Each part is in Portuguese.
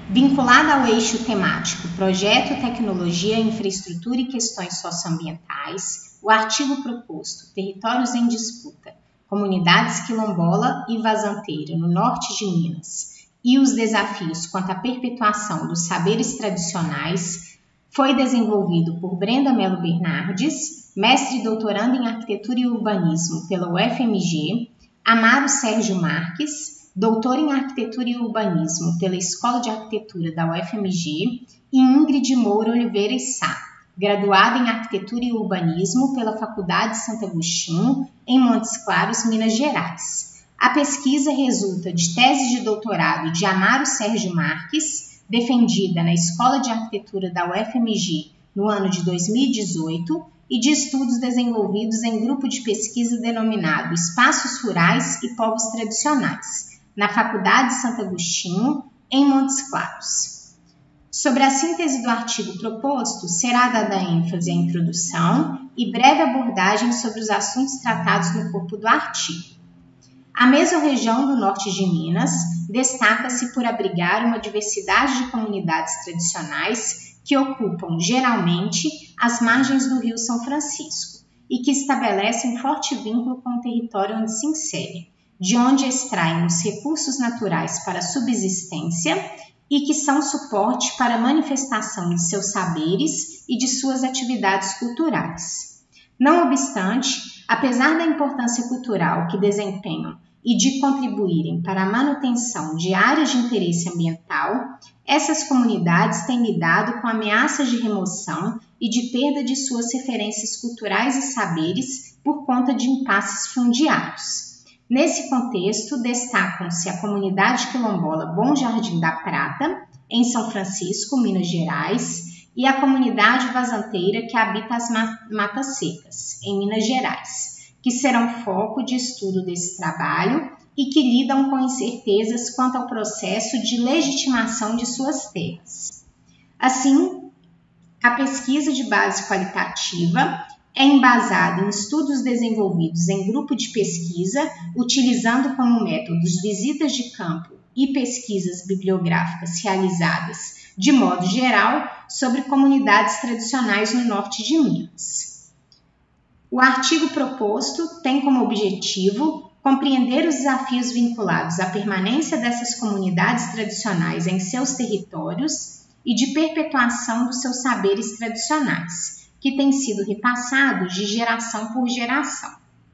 Vinculada ao eixo temático Projeto, Tecnologia, Infraestrutura e Questões Socioambientais, o artigo proposto Territórios em Disputa, Comunidades Quilombola e Vazanteira no norte de Minas e os desafios quanto à perpetuação dos saberes tradicionais foi desenvolvido por Brenda Mello Bernardes, mestre e doutoranda em Arquitetura e Urbanismo pela UFMG, Amaro Sérgio Marques, doutor em Arquitetura e Urbanismo pela Escola de Arquitetura da UFMG, e Ingrid Moura Oliveira e Sá, graduada em Arquitetura e Urbanismo pela Faculdade Santo Agostinho, em Montes Claros, Minas Gerais. A pesquisa resulta de tese de doutorado de Amaro Sérgio Marques, defendida na Escola de Arquitetura da UFMG no ano de 2018, e de estudos desenvolvidos em grupo de pesquisa denominado Espaços Rurais e Povos Tradicionais, na Faculdade Santo Agostinho, em Montes Claros. Sobre a síntese do artigo proposto, será dada ênfase à introdução e breve abordagem sobre os assuntos tratados no corpo do artigo. A mesorregião do norte de Minas destaca-se por abrigar uma diversidade de comunidades tradicionais que ocupam, geralmente, as margens do Rio São Francisco e que estabelecem forte vínculo com o território onde se inserem, de onde extraem os recursos naturais para a subsistência e que são suporte para a manifestação de seus saberes e de suas atividades culturais. Não obstante, apesar da importância cultural que desempenham e de contribuírem para a manutenção de áreas de interesse ambiental, essas comunidades têm lidado com ameaças de remoção e de perda de suas referências culturais e saberes por conta de impasses fundiários. Nesse contexto, destacam-se a comunidade quilombola Bom Jardim da Prata, em São Francisco, Minas Gerais, e a comunidade vazanteira que habita as Matas Secas, em Minas Gerais, que serão foco de estudo desse trabalho e que lidam com incertezas quanto ao processo de legitimação de suas terras. Assim, a pesquisa de base qualitativa é embasada em estudos desenvolvidos em grupo de pesquisa, utilizando como métodos visitas de campo e pesquisas bibliográficas realizadas, de modo geral, sobre comunidades tradicionais no norte de Minas. O artigo proposto tem como objetivo compreender os desafios vinculados à permanência dessas comunidades tradicionais em seus territórios e de perpetuação dos seus saberes tradicionais, que têm sido repassados de geração por geração.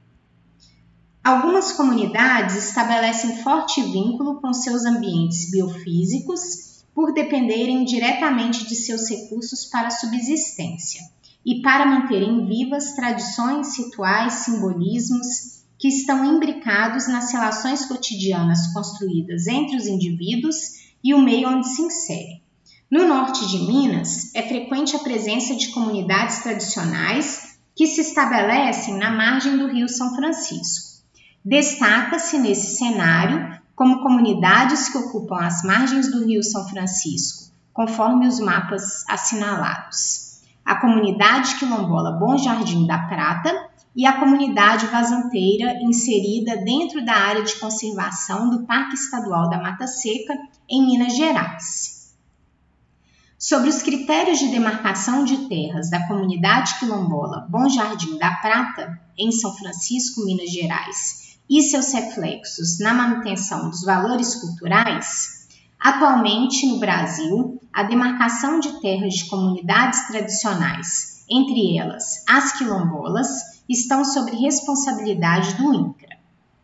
Algumas comunidades estabelecem forte vínculo com seus ambientes biofísicos por dependerem diretamente de seus recursos para a subsistência e para manterem vivas tradições, rituais, simbolismos que estão imbricados nas relações cotidianas construídas entre os indivíduos e o meio onde se inserem. No norte de Minas, é frequente a presença de comunidades tradicionais que se estabelecem na margem do Rio São Francisco. Destaca-se nesse cenário como comunidades que ocupam as margens do Rio São Francisco, conforme os mapas assinalados: a comunidade quilombola Bom Jardim da Prata e a comunidade vazanteira inserida dentro da área de conservação do Parque Estadual da Mata Seca, em Minas Gerais. Sobre os critérios de demarcação de terras da comunidade quilombola Bom Jardim da Prata, em São Francisco, Minas Gerais, e seus reflexos na manutenção dos valores culturais, atualmente no Brasil, a demarcação de terras de comunidades tradicionais, entre elas as quilombolas, estão sob responsabilidade do INCRA.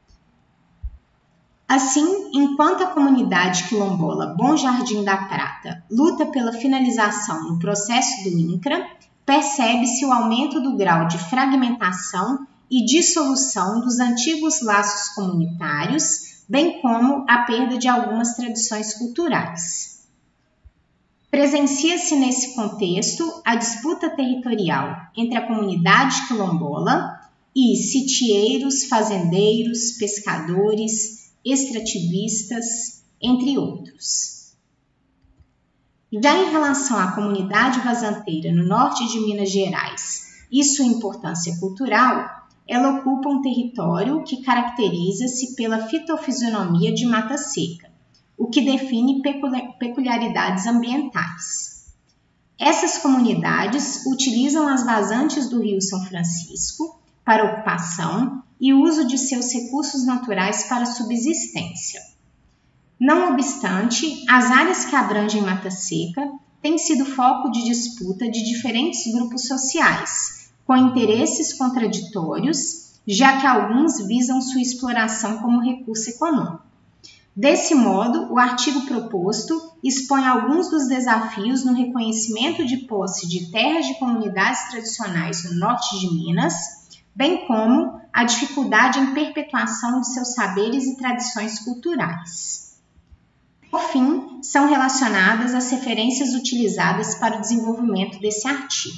Assim, enquanto a comunidade quilombola Bom Jardim da Prata luta pela finalização no processo do INCRA, percebe-se o aumento do grau de fragmentação e dissolução dos antigos laços comunitários, bem como a perda de algumas tradições culturais. Presencia-se nesse contexto a disputa territorial entre a comunidade quilombola e sitieiros, fazendeiros, pescadores, extrativistas, entre outros. Já em relação à comunidade vazanteira no norte de Minas Gerais e sua importância cultural, ela ocupa um território que caracteriza-se pela fitofisionomia de mata seca, o que define peculiaridades ambientais. Essas comunidades utilizam as vazantes do Rio São Francisco para ocupação e uso de seus recursos naturais para subsistência. Não obstante, as áreas que abrangem Mata Seca têm sido foco de disputa de diferentes grupos sociais, com interesses contraditórios, já que alguns visam sua exploração como recurso econômico. Desse modo, o artigo proposto expõe alguns dos desafios no reconhecimento de posse de terras de comunidades tradicionais no norte de Minas, bem como a dificuldade em perpetuação de seus saberes e tradições culturais. Por fim, são relacionadas as referências utilizadas para o desenvolvimento desse artigo.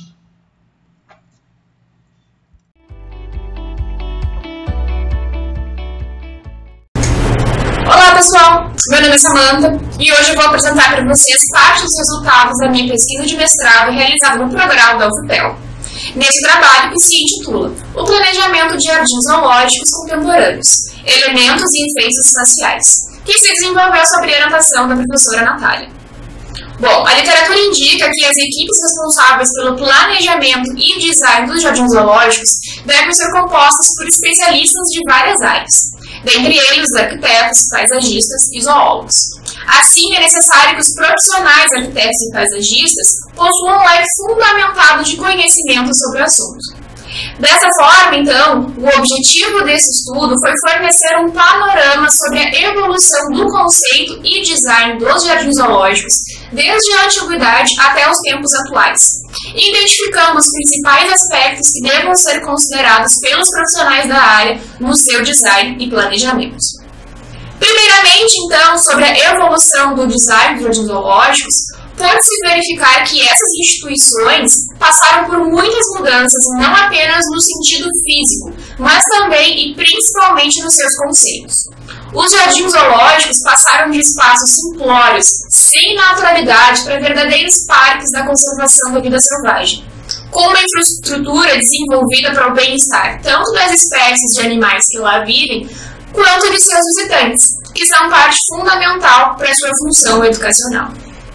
Olá pessoal, meu nome é Samantha e hoje eu vou apresentar para vocês parte dos resultados da minha pesquisa de mestrado realizada no programa da UFPEL. Nesse trabalho que se intitula O Planejamento de Jardins Zoológicos Contemporâneos, Elementos e Efeitos Espaciais, que se desenvolveu sob a orientação da professora Natália. Bom, a literatura indica que as equipes responsáveis pelo planejamento e design dos jardins zoológicos devem ser compostas por especialistas de várias áreas, dentre eles os arquitetos, paisagistas e zoólogos. Assim, é necessário que os profissionais arquitetos e paisagistas possuam um leque fundamentado de conhecimento sobre o assunto. Dessa forma, então, o objetivo desse estudo foi fornecer um panorama sobre a evolução do conceito e design dos jardins zoológicos desde a antiguidade até os tempos atuais, identificando os principais aspectos que devam ser considerados pelos profissionais da área no seu design e planejamento. Primeiramente, então, sobre a evolução do design dos jardins zoológicos, pode-se verificar que essas instituições passaram por muitas mudanças, não apenas no sentido físico, mas também e principalmente nos seus conceitos. Os jardins zoológicos passaram de espaços simplórios, sem naturalidade, para verdadeiros parques da conservação da vida selvagem, com uma infraestrutura desenvolvida para o bem-estar tanto das espécies de animais que lá vivem, quanto de seus visitantes, que são parte fundamental para a sua função educacional.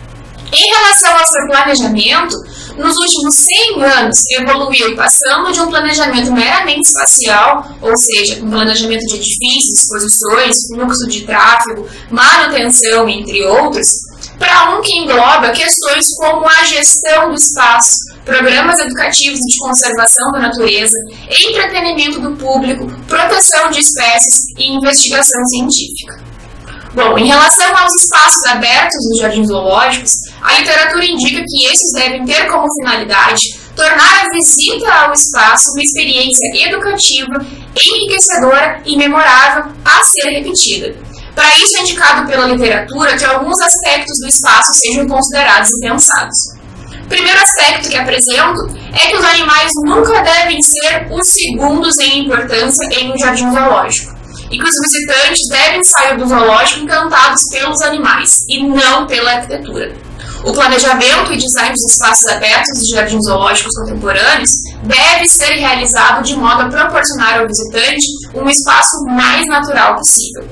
Em relação ao seu planejamento, nos últimos 100 anos evoluiu passando de um planejamento meramente espacial, ou seja, um planejamento de edifícios, exposições, fluxo de tráfego, manutenção, entre outros, para um que engloba questões como a gestão do espaço, programas educativos de conservação da natureza, entretenimento do público, proteção de espécies e investigação científica. Bom, em relação aos espaços abertos dos jardins zoológicos, a literatura indica que esses devem ter como finalidade tornar a visita ao espaço uma experiência educativa, enriquecedora e memorável a ser repetida. Para isso é indicado pela literatura que alguns aspectos do espaço sejam considerados e pensados. O primeiro aspecto que apresento é que os animais nunca devem ser os segundos em importância em um jardim zoológico, e que os visitantes devem sair do zoológico encantados pelos animais e não pela arquitetura. O planejamento e design dos espaços abertos dos jardins zoológicos contemporâneos deve ser realizado de modo a proporcionar ao visitante um espaço mais natural possível.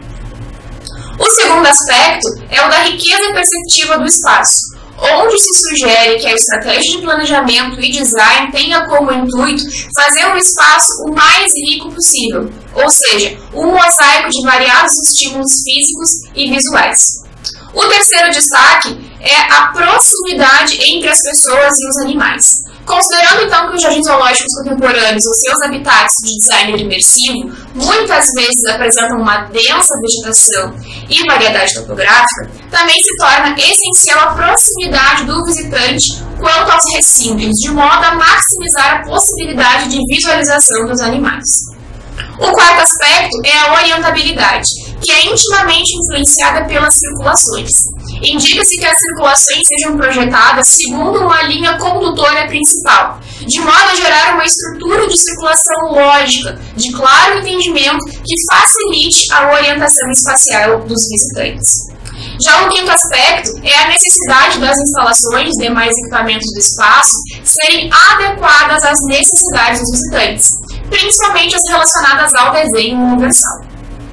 O segundo aspecto é o da riqueza perceptiva do espaço, onde se sugere que a estratégia de planejamento e design tenha como intuito fazer um espaço o mais rico possível, ou seja, um mosaico de variados estímulos físicos e visuais. O terceiro destaque é a proximidade entre as pessoas e os animais. Considerando então que os jardins zoológicos contemporâneos, os seus habitats de design imersivo, muitas vezes apresentam uma densa vegetação e variedade topográfica, também se torna essencial a proximidade do visitante quanto aos recintos, de modo a maximizar a possibilidade de visualização dos animais. O quarto aspecto é a orientabilidade, que é intimamente influenciada pelas circulações. Indica-se que as circulações sejam projetadas segundo uma linha condutora principal, de modo a gerar uma estrutura de circulação lógica, de claro entendimento, que facilite a orientação espacial dos visitantes. Já o quinto aspecto é a necessidade das instalações e demais equipamentos do espaço serem adequadas às necessidades dos visitantes, principalmente as relacionadas ao desenho universal.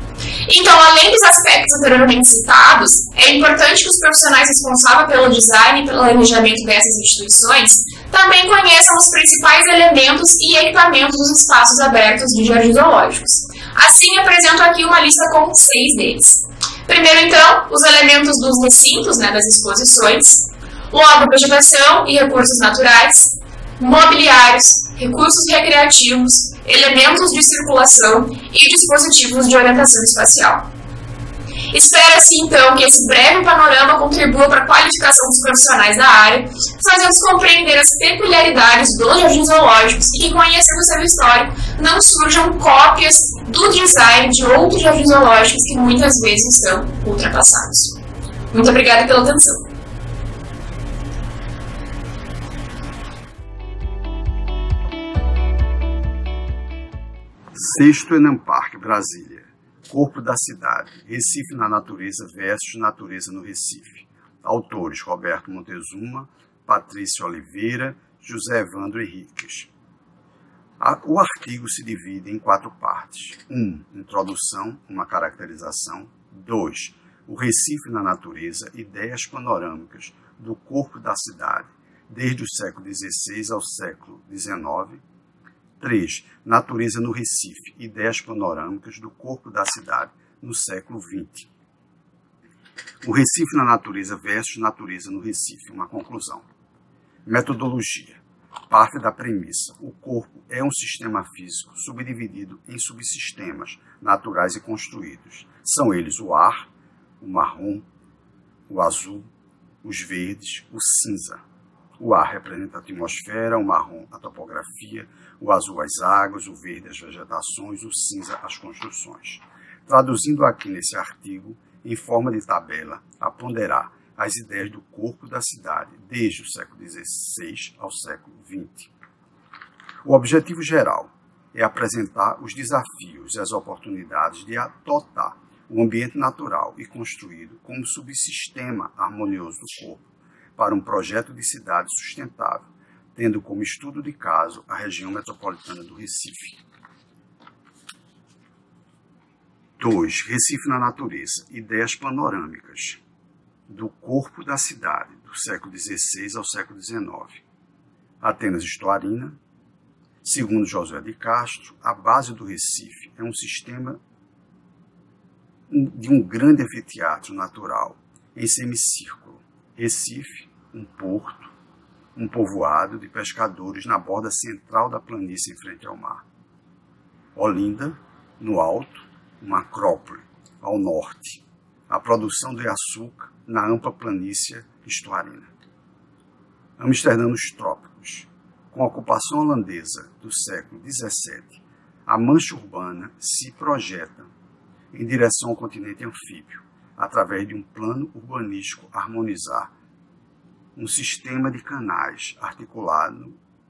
Então, além dos aspectos anteriormente citados, é importante que os profissionais responsáveis pelo design e pelo planejamento dessas instituições também conheçam os principais elementos e equipamentos dos espaços abertos de jardins zoológicos. Assim, apresento aqui uma lista com 6 deles. Primeiro, então, os elementos dos recintos, das exposições, logo vegetação e recursos naturais, mobiliários, recursos recreativos, elementos de circulação e dispositivos de orientação espacial. Espera-se, então, que esse breve panorama contribua para a qualificação dos profissionais da área, fazendo-os compreender as peculiaridades dos jardins zoológicos e que, conhecendo o seu histórico, não surjam cópias do design de outros jardins zoológicos que muitas vezes são ultrapassados. Muito obrigada pela atenção. Sexto Enam Parque, Brasília. Corpo da cidade. Recife na natureza versus natureza no Recife. Autores: Roberto Montezuma, Patrícia Oliveira, José Evandro Henriques. O artigo se divide em 4 partes. 1. Introdução, uma caracterização. 2. O Recife na natureza, ideias panorâmicas do corpo da cidade, desde o século XVI ao século XIX. 3. Natureza no Recife, ideias panorâmicas do corpo da cidade no século XX. O Recife na natureza versus natureza no Recife, uma conclusão. Metodologia. Parte da premissa: o corpo é um sistema físico subdividido em subsistemas naturais e construídos. São eles o ar, o marrom, o azul, os verdes, o cinza. O ar representa a atmosfera, o marrom a topografia, o azul as águas, o verde as vegetações, o cinza as construções. Traduzindo aqui nesse artigo, em forma de tabela, a ponderar as ideias do corpo da cidade desde o século XVI ao século XX. O objetivo geral é apresentar os desafios e as oportunidades de adotar o ambiente natural e construído como subsistema harmonioso do corpo para um projeto de cidade sustentável, tendo como estudo de caso a região metropolitana do Recife. 2. Recife na natureza, ideias panorâmicas do corpo da cidade, do século XVI ao século XIX. Atenas Estuarina. Segundo Josué de Castro, a base do Recife é um sistema de um grande anfiteatro natural em semicírculo. Recife, um porto, um povoado de pescadores na borda central da planície em frente ao mar. Olinda, no alto, uma acrópole, ao norte. A produção de açúcar na ampla planície estuarina. Amsterdã nos trópicos. Com a ocupação holandesa do século XVII, a mancha urbana se projeta em direção ao continente anfíbio, através de um plano urbanístico harmonizar um sistema de canais articulado,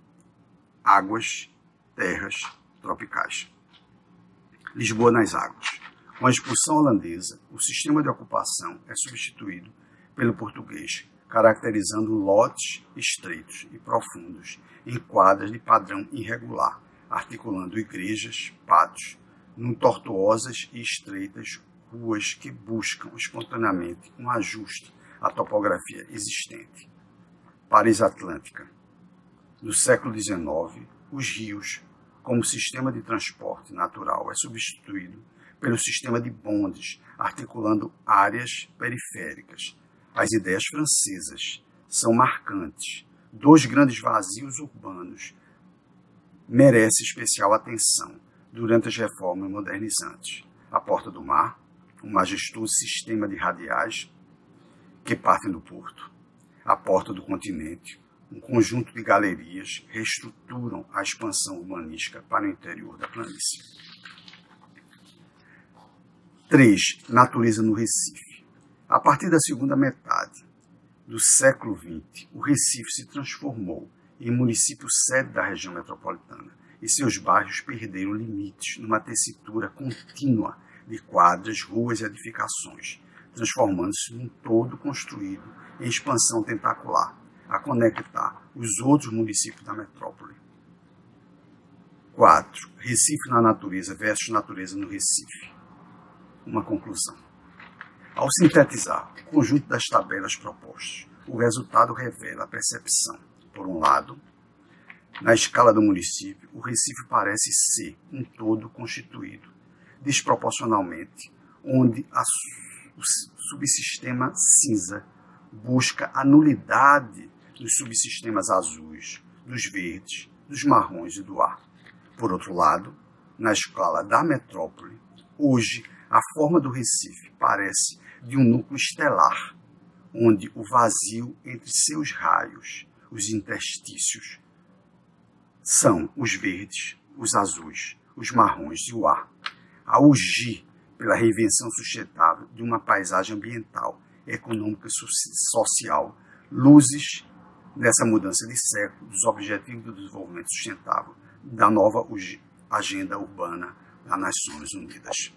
águas, terras tropicais. Lisboa nas águas. Com a expulsão holandesa, o sistema de ocupação é substituído pelo português, caracterizando lotes estreitos e profundos em quadras de padrão irregular, articulando igrejas, pátios, num tortuosas e estreitas ruas que buscam espontaneamente um ajuste à topografia existente. Paris Atlântica. No século XIX, os rios, como sistema de transporte natural, é substituído pelo sistema de bondes, articulando áreas periféricas. As ideias francesas são marcantes. 2 grandes vazios urbanos merecem especial atenção durante as reformas modernizantes. A Porta do Mar, um majestoso sistema de radiais que partem do porto. A Porta do Continente, um conjunto de galerias reestruturam a expansão urbanística para o interior da planície. 3. Natureza no Recife. A partir da segunda metade do século XX, o Recife se transformou em município sede da região metropolitana e seus bairros perderam limites numa tessitura contínua de quadras, ruas e edificações, transformando-se num todo construído em expansão tentacular, a conectar os outros municípios da metrópole. 4. Recife na natureza versus natureza no Recife. uma conclusão. Ao sintetizar o conjunto das tabelas propostas, o resultado revela a percepção. Por um lado, na escala do município, o Recife parece ser um todo constituído desproporcionalmente, onde o subsistema cinza busca a nulidade dos subsistemas azuis, dos verdes, dos marrons e do ar. Por outro lado, na escala da metrópole, hoje a forma do Recife parece de um núcleo estelar, onde o vazio entre seus raios, os interstícios, são os verdes, os azuis, os marrons e o ar, a urgir pela reinvenção sustentável de uma paisagem ambiental, econômica e social, luzes dessa mudança de século dos Objetivos do Desenvolvimento Sustentável, da nova Agenda Urbana das Nações Unidas.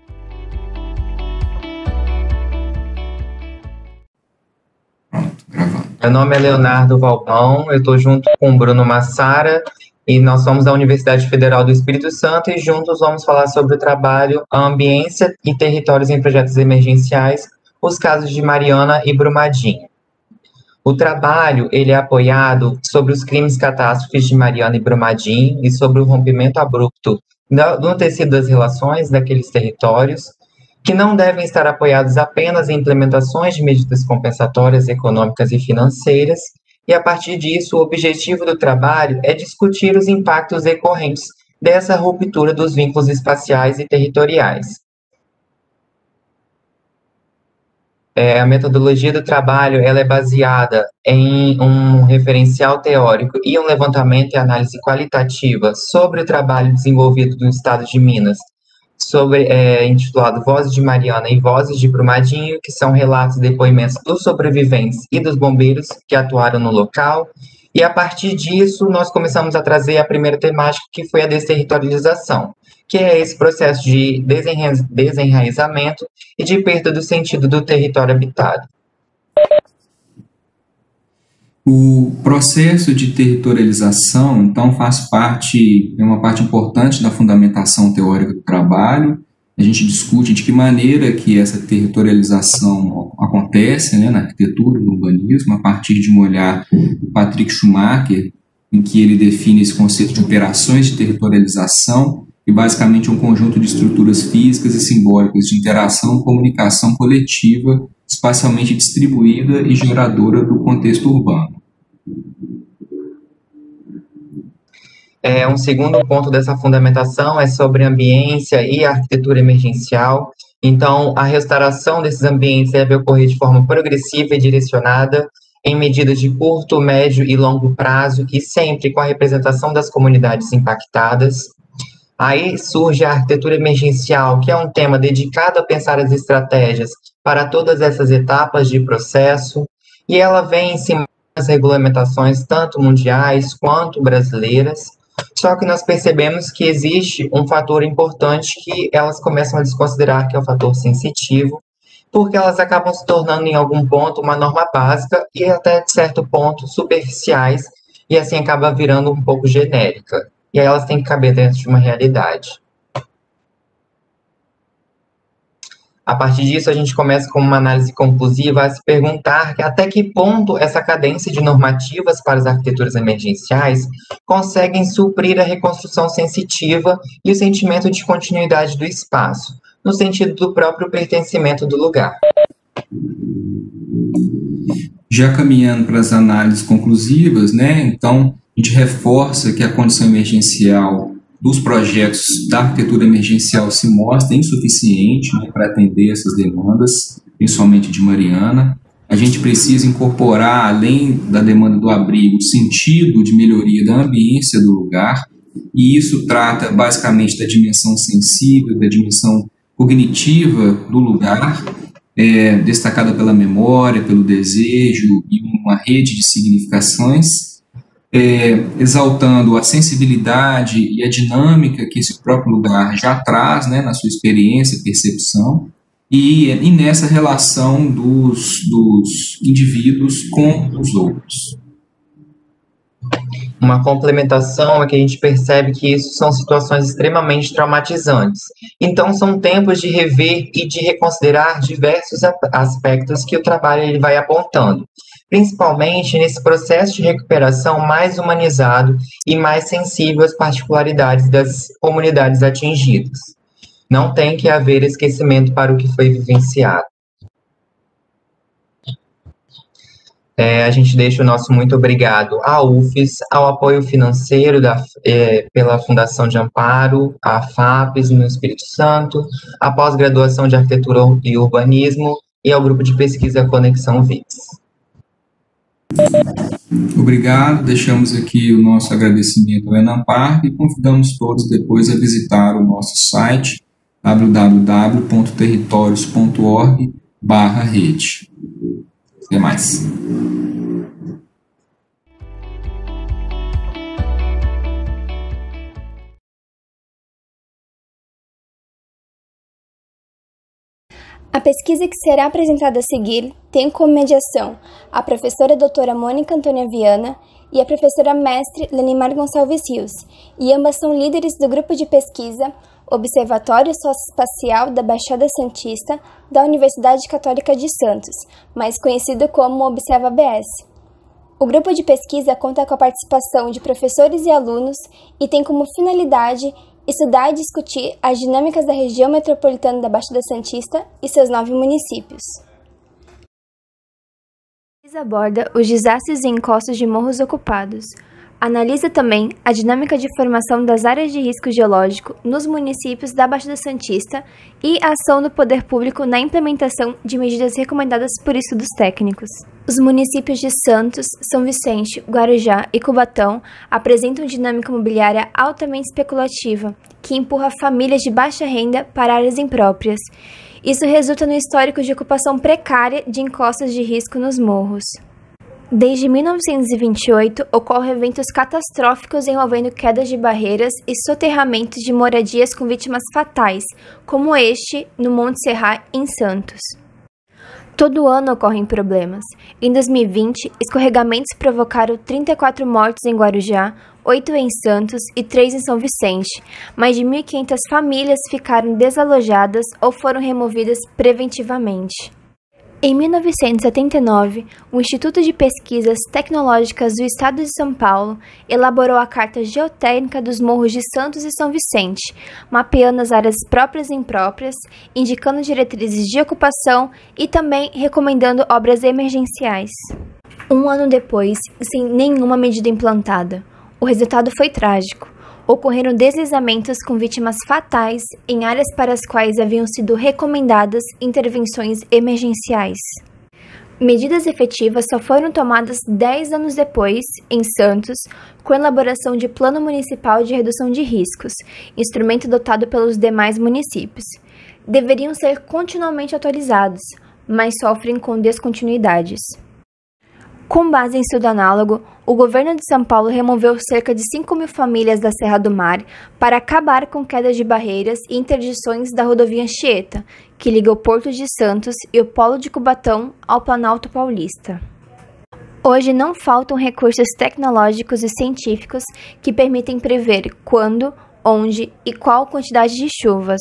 Meu nome é Leonardo Valbão, eu estou junto com o Bruno Massara e nós somos da Universidade Federal do Espírito Santo e juntos vamos falar sobre o trabalho A Ambiência e Territórios em Projetos Emergenciais, os casos de Mariana e Brumadinho. O trabalho ele é apoiado sobre os crimes catástrofes de Mariana e Brumadinho e sobre o rompimento abrupto no tecido das relações daqueles territórios, que não devem estar apoiados apenas em implementações de medidas compensatórias econômicas e financeiras, e a partir disso o objetivo do trabalho é discutir os impactos decorrentes dessa ruptura dos vínculos espaciais e territoriais. A metodologia do trabalho ela é baseada em um referencial teórico e um levantamento e análise qualitativa sobre o trabalho desenvolvido no estado de Minas, intitulado Vozes de Mariana e Vozes de Brumadinho, que são relatos e depoimentos dos sobreviventes e dos bombeiros que atuaram no local. E a partir disso, nós começamos a trazer a primeira temática, que foi a desterritorialização, que é esse processo de desenraizamento e de perda do sentido do território habitado. O processo de territorialização, então, é uma parte importante da fundamentação teórica do trabalho. A gente discute de que maneira que essa territorialização acontece, né, na arquitetura, no urbanismo, a partir de um olhar do Patrick Schumacher, em que ele define esse conceito de operações de territorialização, e basicamente um conjunto de estruturas físicas e simbólicas de interação e comunicação coletiva, espacialmente distribuída e geradora do contexto urbano. Um segundo ponto dessa fundamentação é sobre ambiência e arquitetura emergencial. Então, a restauração desses ambientes deve ocorrer de forma progressiva e direcionada, em medidas de curto, médio e longo prazo, e sempre com a representação das comunidades impactadas. Aí surge a arquitetura emergencial, que é um tema dedicado a pensar as estratégias para todas essas etapas de processo, e ela vem em cima das regulamentações tanto mundiais quanto brasileiras, só que nós percebemos que existe um fator importante que elas começam a desconsiderar, que é o fator sensitivo, porque elas acabam se tornando em algum ponto uma norma básica e até de certo ponto superficiais, e assim acaba virando um pouco genérica. E aí elas têm que caber dentro de uma realidade. A partir disso, a gente começa com uma análise conclusiva a se perguntar até que ponto essa cadência de normativas para as arquiteturas emergenciais conseguem suprir a reconstrução sensitiva e o sentimento de continuidade do espaço, no sentido do próprio pertencimento do lugar. Já caminhando para as análises conclusivas, né, então, a gente reforça que a condição emergencial dos projetos da arquitetura emergencial se mostra insuficiente, né, para atender essas demandas, principalmente de Mariana. A gente precisa incorporar, além da demanda do abrigo, o sentido de melhoria da ambiência do lugar, e isso trata basicamente da dimensão sensível, da dimensão cognitiva do lugar, destacada pela memória, pelo desejo e uma rede de significações, exaltando a sensibilidade e a dinâmica que esse próprio lugar já traz, né, na sua experiência, percepção, e nessa relação dos indivíduos com os outros. Uma complementação é que a gente percebe que isso são situações extremamente traumatizantes. Então, são tempos de rever e de reconsiderar diversos aspectos que o trabalho ele vai apontando, principalmente nesse processo de recuperação mais humanizado e mais sensível às particularidades das comunidades atingidas. Não tem que haver esquecimento para o que foi vivenciado. A gente deixa o nosso muito obrigado à UFES, ao apoio financeiro pela Fundação de Amparo, à FAPES no Espírito Santo, à pós-graduação de Arquitetura e Urbanismo e ao grupo de pesquisa Conexão VIX. Obrigado, deixamos aqui o nosso agradecimento ao Enampar e convidamos todos depois a visitar o nosso site www.territorios.org/rede. Até mais. A pesquisa que será apresentada a seguir tem como mediação a professora doutora Mônica Antônia Viana e a professora mestre Lenimar Gonçalves Rios, e ambas são líderes do grupo de pesquisa Observatório Socioespacial da Baixada Santista da Universidade Católica de Santos, mais conhecido como Observa-BS. O grupo de pesquisa conta com a participação de professores e alunos e tem como finalidade estudar e discutir as dinâmicas da região metropolitana da Baixada Santista e seus 9 municípios. A pesquisa aborda os desastres e encostos de morros ocupados. Analisa também a dinâmica de formação das áreas de risco geológico nos municípios da Baixada Santista e a ação do poder público na implementação de medidas recomendadas por estudos técnicos. Os municípios de Santos, São Vicente, Guarujá e Cubatão apresentam dinâmica imobiliária altamente especulativa, que empurra famílias de baixa renda para áreas impróprias. Isso resulta no histórico de ocupação precária de encostas de risco nos morros. Desde 1928, ocorrem eventos catastróficos envolvendo quedas de barreiras e soterramentos de moradias com vítimas fatais, como este no Monte Serra, em Santos. Todo ano ocorrem problemas. Em 2020, escorregamentos provocaram 34 mortes em Guarujá, 8 em Santos e 3 em São Vicente. Mais de 1.500 famílias ficaram desalojadas ou foram removidas preventivamente. Em 1979, o Instituto de Pesquisas Tecnológicas do Estado de São Paulo elaborou a Carta Geotécnica dos Morros de Santos e São Vicente, mapeando as áreas próprias e impróprias, indicando diretrizes de ocupação e também recomendando obras emergenciais. Um ano depois, sem nenhuma medida implantada, o resultado foi trágico. Ocorreram deslizamentos com vítimas fatais em áreas para as quais haviam sido recomendadas intervenções emergenciais. Medidas efetivas só foram tomadas 10 anos depois, em Santos, com a elaboração de Plano Municipal de Redução de Riscos, instrumento adotado pelos demais municípios. Deveriam ser continuamente atualizados, mas sofrem com descontinuidades. Com base em estudo análogo, o governo de São Paulo removeu cerca de 5.000 famílias da Serra do Mar para acabar com quedas de barreiras e interdições da rodovia Anchieta, que liga o Porto de Santos e o Polo de Cubatão ao Planalto Paulista. Hoje não faltam recursos tecnológicos e científicos que permitem prever quando, onde e qual quantidade de chuvas.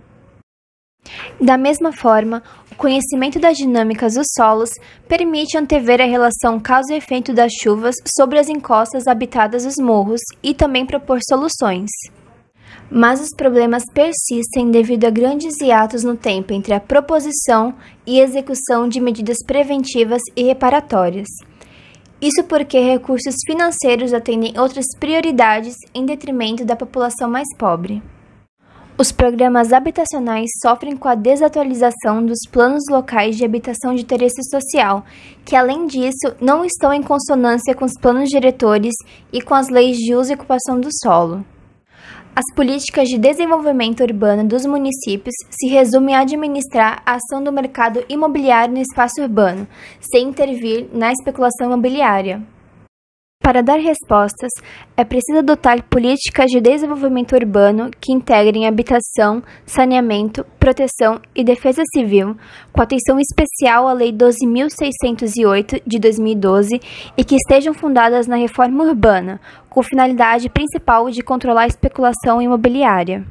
Da mesma forma, o conhecimento das dinâmicas dos solos permite antever a relação causa e efeito das chuvas sobre as encostas habitadas dos morros e também propor soluções. Mas os problemas persistem devido a grandes hiatos no tempo entre a proposição e execução de medidas preventivas e reparatórias. Isso porque recursos financeiros atendem outras prioridades em detrimento da população mais pobre. Os programas habitacionais sofrem com a desatualização dos planos locais de habitação de interesse social, que, além disso, não estão em consonância com os planos diretores e com as leis de uso e ocupação do solo. As políticas de desenvolvimento urbano dos municípios se resumem a administrar a ação do mercado imobiliário no espaço urbano, sem intervir na especulação imobiliária. Para dar respostas, é preciso adotar políticas de desenvolvimento urbano que integrem habitação, saneamento, proteção e defesa civil, com atenção especial à Lei 12.608 de 2012 e que estejam fundadas na reforma urbana, com finalidade principal de controlar a especulação imobiliária.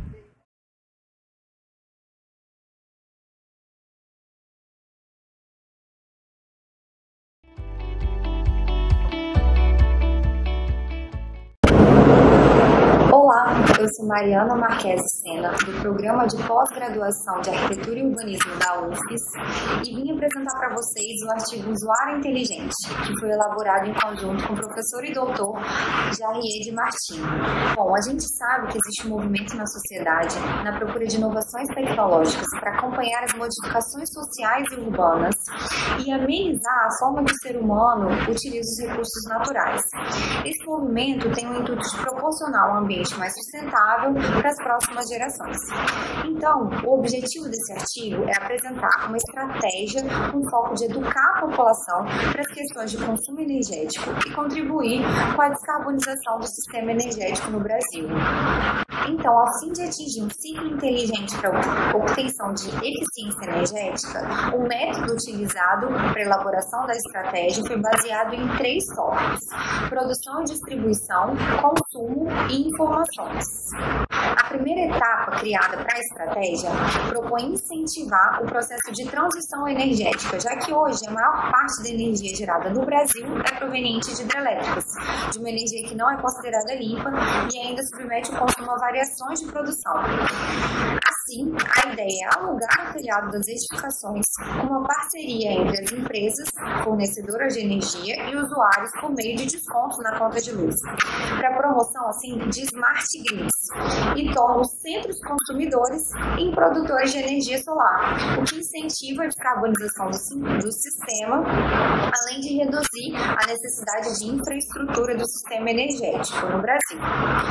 Olá, eu sou Mariana Marques Sena, do Programa de Pós-Graduação de Arquitetura e Urbanismo da UFES, e vim apresentar para vocês o artigo Usuário Inteligente, que foi elaborado em conjunto com o professor e doutor Jarrier de Martino. Bom, a gente sabe que existe um movimento na sociedade na procura de inovações tecnológicas para acompanhar as modificações sociais e urbanas e amenizar a forma que o ser humano utiliza os recursos naturais. Esse movimento tem o intuito de proporcionar um ambiente mais sustentável para as próximas gerações. Então, o objetivo desse artigo é apresentar uma estratégia com foco de educar a população para as questões de consumo energético e contribuir com a descarbonização do sistema energético no Brasil. Então, ao fim de atingir um ciclo inteligente para a obtenção de eficiência energética, o método utilizado para a elaboração da estratégia foi baseado em 3 tópicos: produção e distribuição, consumo e informações. A primeira etapa criada para a estratégia propõe incentivar o processo de transição energética, já que hoje a maior parte da energia gerada no Brasil é proveniente de hidrelétricas, de uma energia que não é considerada limpa e ainda submete o consumo a variações de produção. Assim, a ideia é alugar o telhado das edificações com uma parceria entre as empresas fornecedoras de energia e usuários por meio de desconto na conta de luz, para a promoção assim de smart grids, e torna os centros consumidores em produtores de energia solar, o que incentiva a descarbonização do sistema, além de reduzir a necessidade de infraestrutura do sistema energético no Brasil.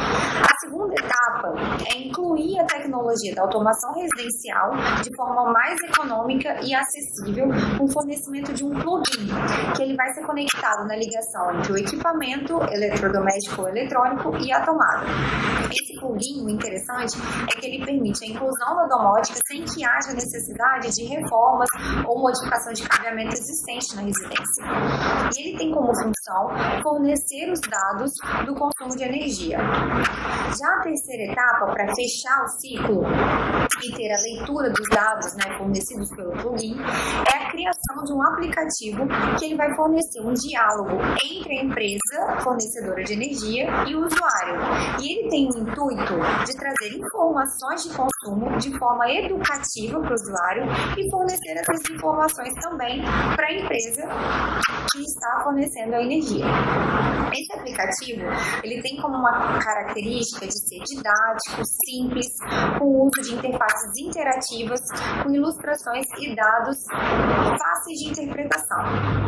A segunda etapa é incluir a tecnologia da automação residencial de forma mais econômica e acessível, com o fornecimento de um plugin, que ele vai ser conectado na ligação entre o equipamento eletrodoméstico ou eletrônico e a tomada. Esse plugin, o interessante é que ele permite a inclusão da domótica sem que haja necessidade de reformas ou modificação de cabeamento existente na residência. E ele tem como função fornecer os dados do consumo de energia. Já a terceira etapa, para fechar o ciclo e ter a leitura dos dados fornecidos pelo plugin, é a criação de um aplicativo que ele vai fornecer um diálogo entre a empresa fornecedora de energia e o usuário. E ele tem o intuito de trazer informações de consumo de forma educativa para o usuário e fornecer essas informações também para a empresa que está fornecendo a energia. Esse aplicativo, ele tem como uma característica de ser didático, simples, com o uso de interfaces interativas, com ilustrações e dados fáceis de interpretação.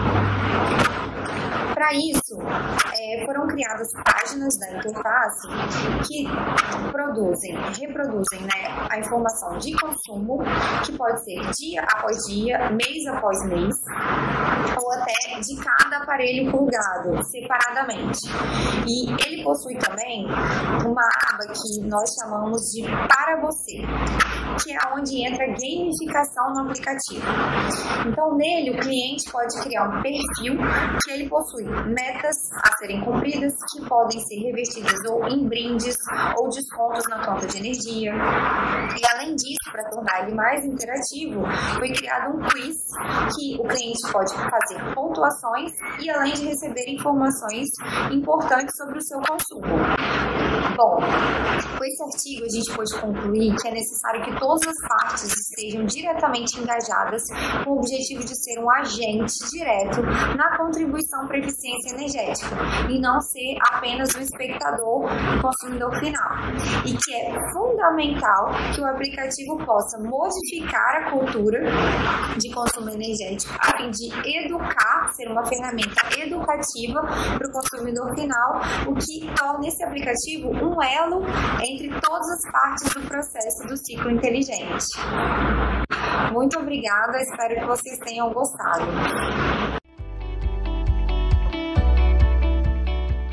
Para isso, foram criadas páginas da interface que reproduzem a informação de consumo, que pode ser dia após dia, mês após mês, ou até de cada aparelho plugado, separadamente. E ele possui também uma aba que nós chamamos de Para Você, que é onde entra a gamificação no aplicativo. Então, nele, o cliente pode criar um perfil que ele possui metas a serem cumpridas, que podem ser revertidas ou em brindes ou descontos na conta de energia. E além disso, para tornar ele mais interativo, foi criado um quiz que o cliente pode fazer pontuações e além de receber informações importantes sobre o seu consumo. Bom, com esse artigo a gente pode concluir que é necessário que todas as partes estejam diretamente engajadas com o objetivo de ser um agente direto na contribuição para a eficiência energética e não ser apenas um espectador, consumidor final. E que é fundamental que o aplicativo possa modificar a cultura de consumo energético a fim de educar, ser uma ferramenta educativa para o consumidor final, o que torna esse aplicativo um elo entre todas as partes do processo do ciclo inteligente. Muito obrigada, espero que vocês tenham gostado.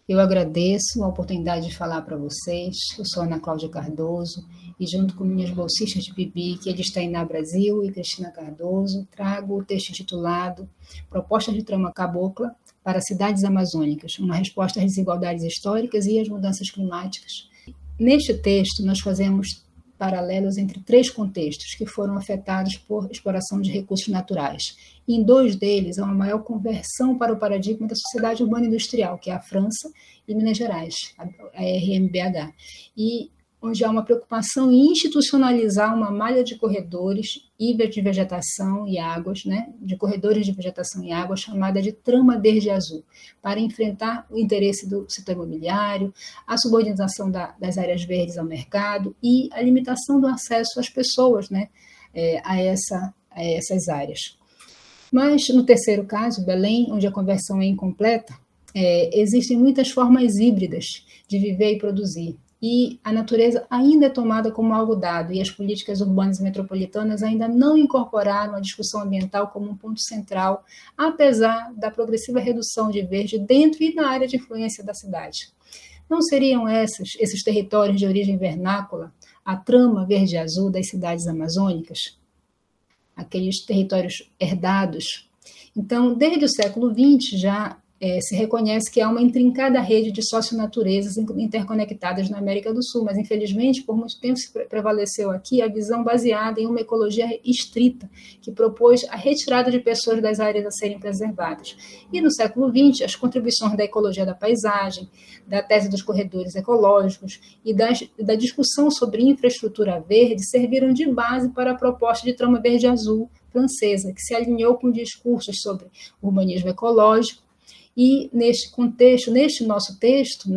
Eu agradeço a oportunidade de falar para vocês. Eu sou Ana Cláudia Cardoso e, junto com minhas bolsistas de PIBIC, que é de Tainá Brasil e Cristina Cardoso, trago o texto intitulado Proposta de Trama Cabocla para Cidades Amazônicas, uma resposta às desigualdades históricas e às mudanças climáticas. Neste texto, nós fazemos paralelos entre 3 contextos que foram afetados por exploração de recursos naturais. Em 2 deles, há uma maior conversão para o paradigma da sociedade urbana industrial, que é a França e Minas Gerais, a RMBH, e onde há uma preocupação em institucionalizar uma malha de corredores e de vegetação e águas, de corredores de vegetação e água, chamada de trama verde-azul, para enfrentar o interesse do setor imobiliário, a subordinação das áreas verdes ao mercado e a limitação do acesso às pessoas a essas áreas. Mas, no terceiro caso, Belém, onde a conversão é incompleta, existem muitas formas híbridas de viver e produzir, e a natureza ainda é tomada como algo dado, e as políticas urbanas e metropolitanas ainda não incorporaram a discussão ambiental como um ponto central, apesar da progressiva redução de verde dentro e na área de influência da cidade. Não seriam esses territórios de origem vernácula a trama verde-azul das cidades amazônicas? Aqueles territórios herdados? Então, desde o século XX já se reconhece que há uma intrincada rede de socionaturezas interconectadas na América do Sul, mas, infelizmente, por muito tempo se prevaleceu aqui a visão baseada em uma ecologia estrita, que propôs a retirada de pessoas das áreas a serem preservadas. E, no século XX, as contribuições da ecologia da paisagem, da tese dos corredores ecológicos e da discussão sobre infraestrutura verde serviram de base para a proposta de trama verde-azul francesa, que se alinhou com discursos sobre urbanismo ecológico. E, neste contexto, neste nosso texto,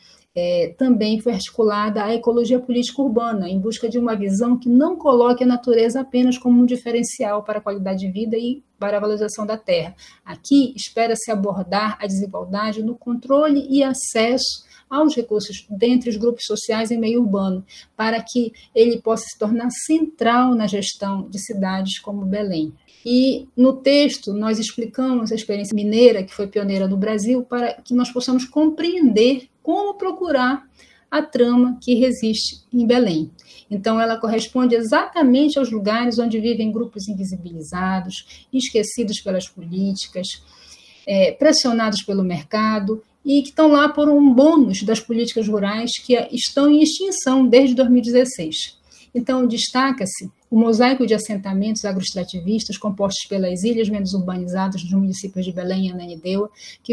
também foi articulada a ecologia política urbana, em busca de uma visão que não coloque a natureza apenas como um diferencial para a qualidade de vida e para a valorização da terra. Aqui, espera-se abordar a desigualdade no controle e acesso aos recursos dentre os grupos sociais em meio urbano, para que ele possa se tornar central na gestão de cidades como Belém. E no texto nós explicamos a experiência mineira, que foi pioneira no Brasil, para que nós possamos compreender como procurar a trama que resiste em Belém. Então, ela corresponde exatamente aos lugares onde vivem grupos invisibilizados, esquecidos pelas políticas, pressionados pelo mercado, e que estão lá por um bônus das políticas rurais que estão em extinção desde 2016. Então, destaca-se o mosaico de assentamentos agroextrativistas compostos pelas ilhas menos urbanizadas dos municípios de Belém e Ananindeua, que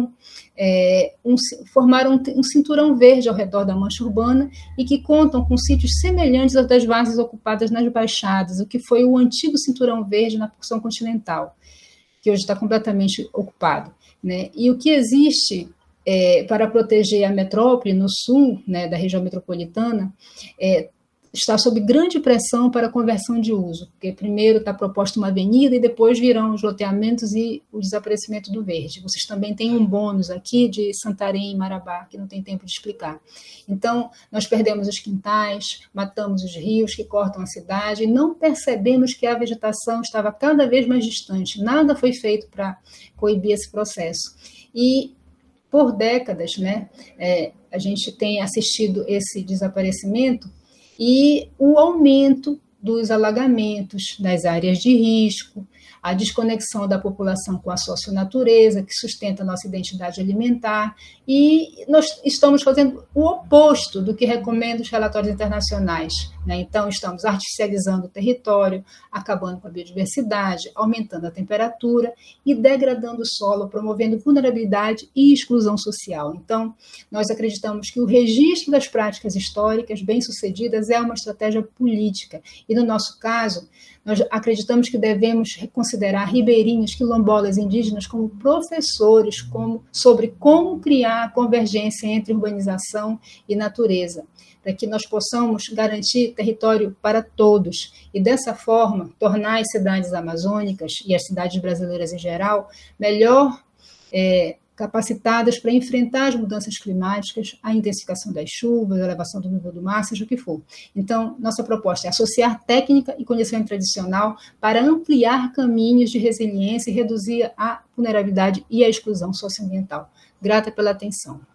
formaram um cinturão verde ao redor da mancha urbana e que contam com sítios semelhantes aos das várzeas ocupadas nas baixadas, o que foi o antigo cinturão verde na porção continental, que hoje está completamente ocupado. E o que existe para proteger a metrópole no sul, da região metropolitana, está sob grande pressão para a conversão de uso, porque primeiro está proposta uma avenida e depois virão os loteamentos e o desaparecimento do verde. Vocês também têm um bônus aqui de Santarém e Marabá, que não tem tempo de explicar. Então, nós perdemos os quintais, matamos os rios que cortam a cidade, e não percebemos que a vegetação estava cada vez mais distante. Nada foi feito para coibir esse processo. E, por décadas, a gente tem assistido esse desaparecimento e o aumento dos alagamentos, das áreas de risco, a desconexão da população com a socionatureza, que sustenta a nossa identidade alimentar, e nós estamos fazendo o oposto do que recomendam os relatórios internacionais. Então, estamos artificializando o território, acabando com a biodiversidade, aumentando a temperatura e degradando o solo, promovendo vulnerabilidade e exclusão social. Então, nós acreditamos que o registro das práticas históricas bem-sucedidas é uma estratégia política, e no nosso caso, nós acreditamos que devemos considerar ribeirinhos, quilombolas, indígenas como professores sobre como criar a convergência entre urbanização e natureza, para que nós possamos garantir território para todos e, dessa forma, tornar as cidades amazônicas e as cidades brasileiras em geral melhor capacitadas para enfrentar as mudanças climáticas, a intensificação das chuvas, a elevação do nível do mar, seja o que for. Então, nossa proposta é associar técnica e conhecimento tradicional para ampliar caminhos de resiliência e reduzir a vulnerabilidade e a exclusão socioambiental. Grata pela atenção.